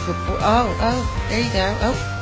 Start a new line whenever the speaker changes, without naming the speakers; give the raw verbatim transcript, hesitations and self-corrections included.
Good boy. Oh, oh, there you go. Oh.